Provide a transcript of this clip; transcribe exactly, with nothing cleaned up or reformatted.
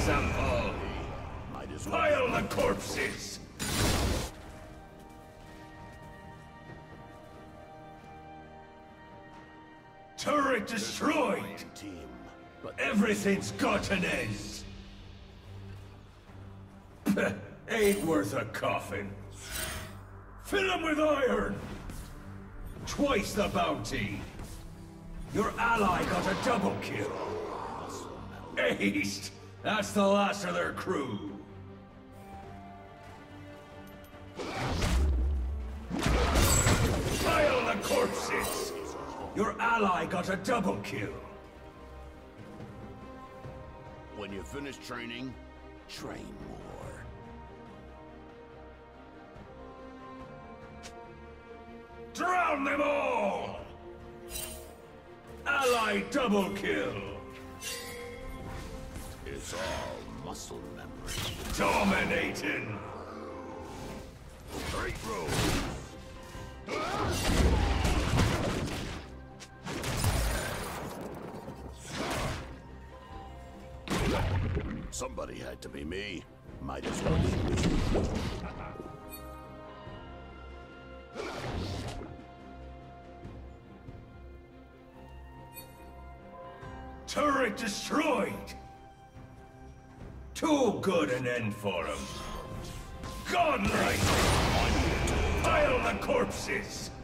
example. Might as well. Pile the corpses. Turret destroyed. Team, but Everything's got an end. Ain't worth a coffin. Fill him with iron. Twice the bounty. Your ally got a double kill. Aced! That's the last of their crew. Pile the corpses! Your ally got a double kill. when you finish training, train more. Drown them all! Ally double kill! It's all muscle memory. Dominating! Great road. Somebody had to be me. Might as well be me. Turret destroyed! Too good an end for him. Godlike! Pile the corpses!